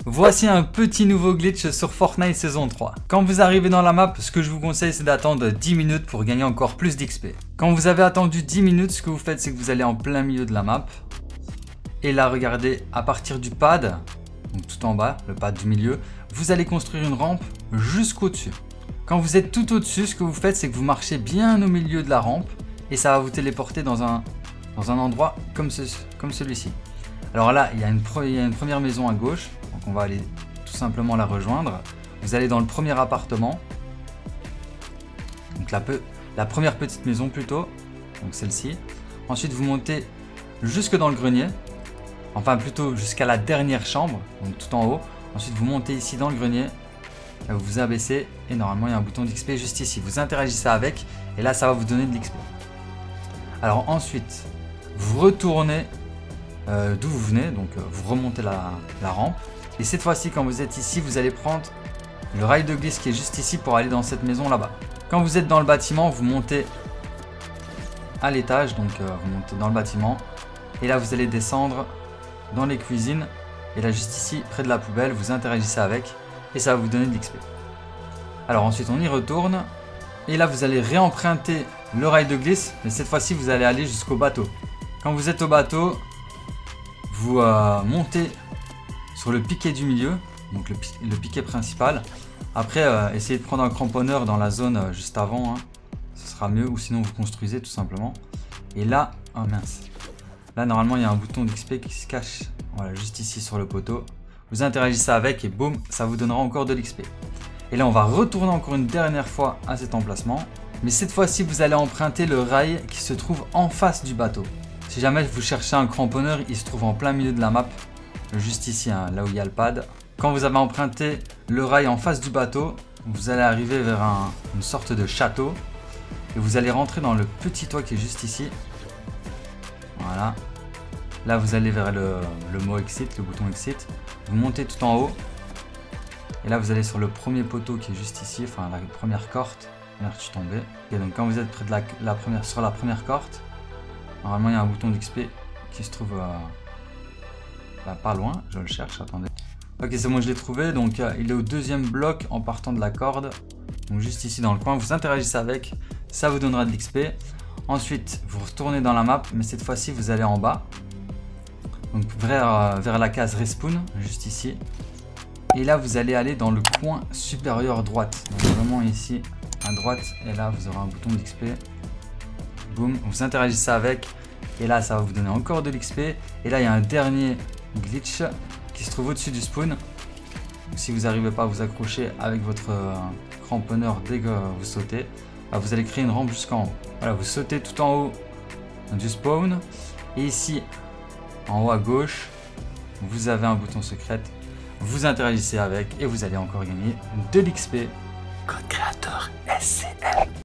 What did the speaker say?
Voici un petit nouveau glitch sur Fortnite saison 3. Quand vous arrivez dans la map, ce que je vous conseille c'est d'attendre 10 minutes pour gagner encore plus d'XP. Quand vous avez attendu 10 minutes, ce que vous faites c'est que vous allez en plein milieu de la map. Et là regardez, à partir du pad, donc tout en bas, le pad du milieu, vous allez construire une rampe jusqu'au dessus. Quand vous êtes tout au dessus, ce que vous faites c'est que vous marchez bien au milieu de la rampe. Et ça va vous téléporter dans un endroit comme celui-ci. Alors là, il y a une première maison à gauche. Donc on va aller tout simplement la rejoindre. Vous allez dans le premier appartement. Donc la première petite maison plutôt. Donc celle-ci. Ensuite vous montez jusque dans le grenier. Enfin plutôt jusqu'à la dernière chambre. Donc tout en haut. Ensuite vous montez ici dans le grenier. Là, vous vous abaissez. Et normalement il y a un bouton d'XP juste ici. Vous interagissez avec. Et là ça va vous donner de l'XP. Alors ensuite vous retournez d'où vous venez. Donc vous remontez la rampe. Et cette fois-ci, quand vous êtes ici, vous allez prendre le rail de glisse qui est juste ici pour aller dans cette maison là-bas. Quand vous êtes dans le bâtiment, vous montez à l'étage, donc vous montez dans le bâtiment. Et là, vous allez descendre dans les cuisines. Et là, juste ici, près de la poubelle, vous interagissez avec. Et ça va vous donner de l'XP. Alors ensuite, on y retourne. Et là, vous allez réemprunter le rail de glisse. Mais cette fois-ci, vous allez aller jusqu'au bateau. Quand vous êtes au bateau, vous montez sur le piquet du milieu, donc le piquet principal. Après, essayez de prendre un cramponneur dans la zone juste avant, hein. Ce sera mieux, ou sinon vous construisez tout simplement. Et là, oh mince, là normalement il y a un bouton d'XP qui se cache, voilà, juste ici sur le poteau. Vous interagissez avec et boum, ça vous donnera encore de l'XP. Et là on va retourner encore une dernière fois à cet emplacement. Mais cette fois-ci vous allez emprunter le rail qui se trouve en face du bateau. Si jamais vous cherchez un cramponneur, il se trouve en plein milieu de la map. Juste ici, hein, là où il y a le pad. Quand vous avez emprunté le rail en face du bateau, vous allez arriver vers une sorte de château. Et vous allez rentrer dans le petit toit qui est juste ici. Voilà. Là, vous allez vers le mot exit, le bouton exit. Vous montez tout en haut. Et là, vous allez sur le premier poteau qui est juste ici, enfin la première corde. Merde, je suis tombé. Et donc, quand vous êtes près de sur la première corde, normalement, il y a un bouton d'XP qui se trouve là, pas loin. Je le cherche, attendez. Ok, c'est bon, je l'ai trouvé. Donc, il est au deuxième bloc en partant de la corde. Donc, juste ici dans le coin, vous interagissez avec. Ça vous donnera de l'XP. Ensuite, vous retournez dans la map, mais cette fois-ci, vous allez en bas. Donc, vers la case respawn, juste ici. Et là, vous allez aller dans le coin supérieur droite. Donc, vraiment ici, à droite. Et là, vous aurez un bouton d'XP. Boum, vous interagissez avec. Et là, ça va vous donner encore de l'XP. Et là, il y a un dernier glitch qui se trouve au-dessus du spawn. Donc, si vous n'arrivez pas à vous accrocher avec votre cramponneur dès que vous sautez, bah, vous allez créer une rampe jusqu'en haut. Voilà, vous sautez tout en haut du spawn. Et ici, en haut à gauche, vous avez un bouton secret. Vous interagissez avec et vous allez encore gagner de l'XP. Code créateur SCL.